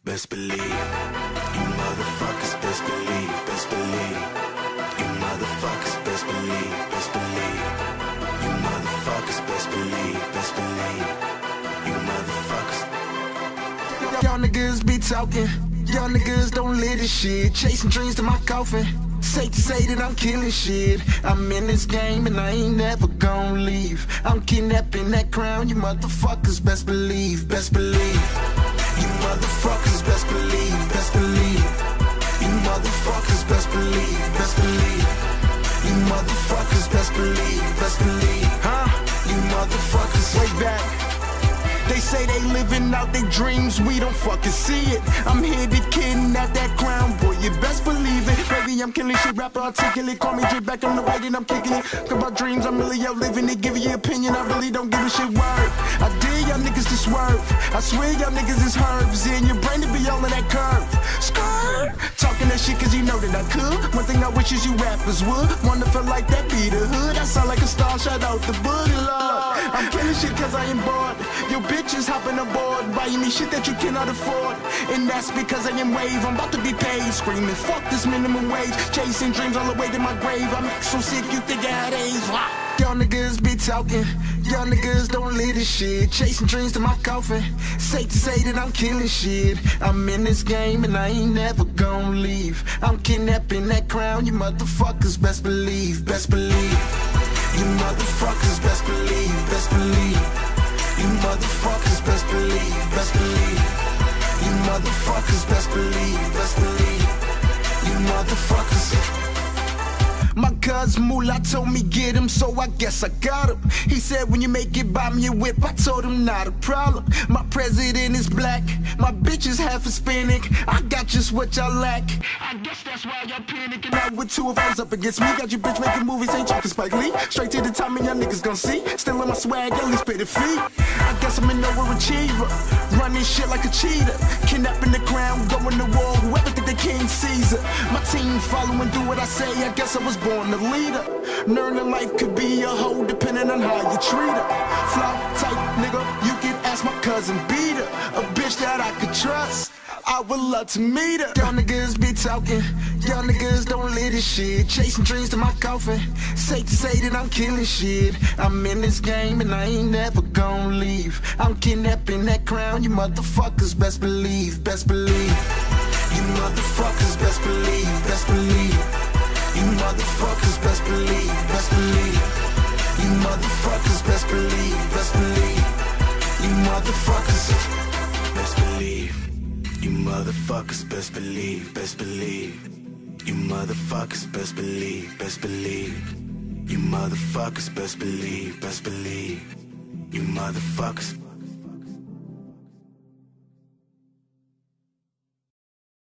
Best believe, you motherfuckers, best believe, best believe. You motherfuckers, best believe, best believe. You motherfuckers, best believe, best believe. You motherfuckers. Y'all niggas be talking, y'all niggas don't live this shit. Chasing dreams to my coffin. Safe to say that I'm killing shit. I'm in this game and I ain't never gon' leave. I'm kidnapping that crown, you motherfuckers best believe, best believe. You motherfuckers best believe, best believe. You motherfuckers best believe, best believe. You motherfuckers best believe, best believe. Huh? You motherfuckers way back. They say they living out their dreams, we don't fucking see it. I'm here to kidnap that crown, boy, you best believe it. Baby, I'm killing shit, rapper articulate. Call me Drake back on the right and I'm kicking it. Talk about dreams, I'm really out living it. Give you opinion, I really don't give a shit word. I dare y'all niggas to swerve. I swear y'all niggas is herbs. In your brain to be all in that curve. Skirt. Talking that shit cause you know that I could. One thing I wish is you rappers would. Wanna feel like that be the hood. I sound like a star, shout out the boogie lord. I'm killing shit cause I ain't bored. Your bitches hopping aboard, buying me shit that you cannot afford. And that's because I am wave, I'm about to be paid. Screaming, fuck this minimum wage. Chasing dreams all the way to my grave. I'm so sick you think I had AIDS. Y'all niggas be talking, y'all niggas don't live this shit. Chasing dreams to my coffin. Safe to say that I'm killing shit. I'm in this game and I ain't never gon' leave. I'm kidnapping that crown, you motherfuckers best believe, best believe. You motherfuckers best believe, best believe. You motherfuckers best believe, best believe. You motherfuckers best believe, best believe. You motherfuckers. My cousin Moolah told me get him, so I guess I got him. He said when you make it, buy me a whip. I told him not a problem. My president is black, my bitch is half Hispanic. I got just what y'all lack. I guess that's why y'all panicking out with two of us up against me. Got your bitch making movies, ain't talking Spike Lee. Straight to the top and y'all niggas gon' see. Still in my swag, at least pay the fee. I guess I'm an overachiever, running shit like a cheetah. Kidnapping the crown, going to war, whoever think they King Caesar. My team following, do what I say, I guess I was born a leader. Learning life could be a hoe depending on how you treat her. Flop type nigga, you can ask my cousin Beater. A bitch that I could trust, I would love to meet her. Y'all niggas be talking, y'all niggas don't live this shit. Chasing dreams to my coffin. Safe to say that I'm killing shit. I'm in this game and I ain't never gon' leave. I'm kidnapping that crown, you motherfuckers best believe, best believe. You motherfuckers best believe, best believe. You motherfuckers best believe, best believe. You motherfuckers best believe, best believe. You motherfuckers Best believe, you motherfuckers best believe, best believe. You motherfuckers best believe, best believe. You motherfuckers best believe, best believe. You motherfuckers